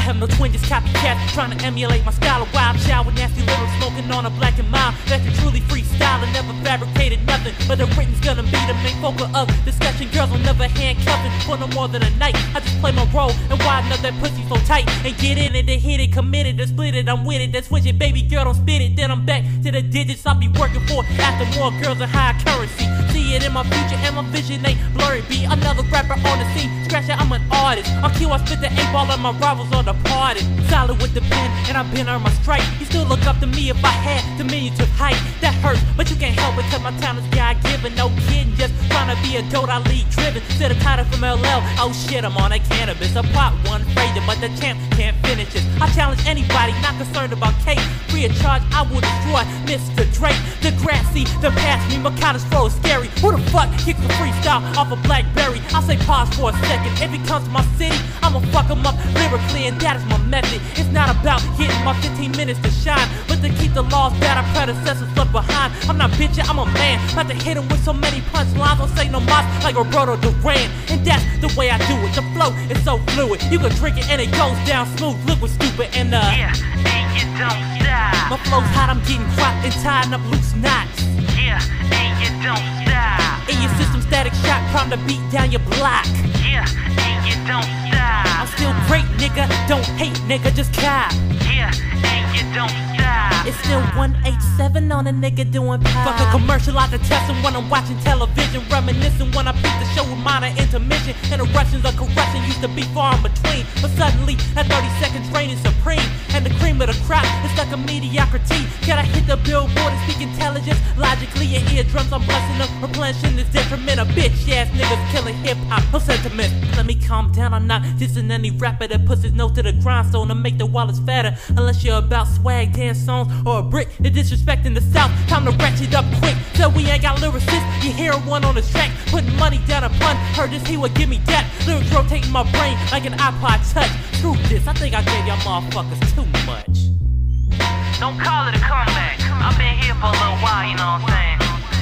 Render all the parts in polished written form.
have no twin, just copycats trying to emulate my style of wild child with nasty lyrics, smoking on a black and mild. That can truly freestyle and never fabricated nothing, but the written's gonna be the main focal of discussion. Girls will never handcuffing for no more than a night. I just play my role and widen up that pussy so tight and get in it and hit it, committed and split it. I'm with it, then switch it, baby girl, don't spit it. Then I'm back to the digits I'll be working for after more girls in high currency. See it in my future and my vision ain't blurry. Be another rapper on the scene, scratch it, I'm an artist. On cue, I spit the 8-ball and my rivals are departed. Solid with the pen and I've been on my strike. You still look up to me if I had diminutive height. That hurts, but you can't help it cause my talent's God-given. No kidding, just trying to be a dope, I lead driven. Said a title from LL, oh shit, I'm on that cannabis. A plot one phrase, but the champ can't finish it. I challenge anybody, not concerned about cake. Free of charge, I will destroy Mr. Drake. The grassy, the past me, my college flow is scary. Who the fuck kicks a freestyle off a Blackberry? I'll say pause for a second. If he comes to my city, I'ma fuck him up lyrically, and that is my method. It's not about getting my 15 minutes to shine, but to keep the laws that our predecessors left behind. I'm not bitching, I'm a man. About to hit him with so many punchlines, don't say no mas like Roberto Duran. And that's the way I do it. The flow is so fluid. You can drink it and it goes down smooth. Look what's stupid and yeah, and you don't stop. my flow's hot, I'm getting cropped and tying up loose knots. Yeah, and you don't stop. In your system, static shock, prime to beat down your block. Yeah, and you don't stop. I'm still great, nigga. Don't hate, nigga, just cop. Yeah, and you don't stop. It's still 187 on a nigga doing pop. Fuck a commercial out the testing when I'm watching television. Reminiscing when I beat the show with minor intermission. Interruptions of corruption used to be far in between, but suddenly that 30 seconds reigning supreme. And the cream of the crop is like a mediocrity. Gotta hit the billboard and speak intelligence logically. Your eardrums, I'm blessing them, replenishing this detriment. A bitch ass niggas killing hip hop, no sentiment. Let me calm down, I'm not dissing any rapper that puts his nose to the grindstone to make the wallets fatter. Unless you're about swag, dance songs, or a brick. You're disrespecting the South, time to ratchet up quick. So we ain't got lyricists, you hearing one on the track, putting money down a pun. Heard this, he would give me that. Lyrics rotating my brain like an iPod Touch. Screw this, I think I gave y'all motherfuckers too much. Don't call it a comeback. I've been here for a little while, you know what I'm saying?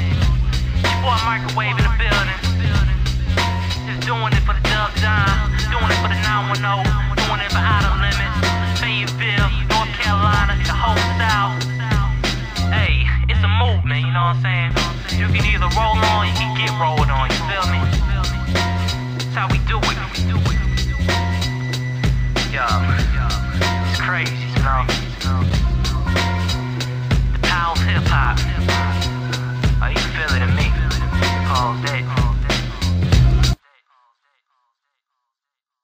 Your boy Microwave in the building. Just doing it for the Dub Dime, doing it for the 910, doing it for Outer Limits, Fayetteville, North Carolina, the whole South. Hey, it's a movement, you know what I'm saying? You can either roll on, you can get rolled on, you feel me? That's how we do it. Yo, it's crazy, you know?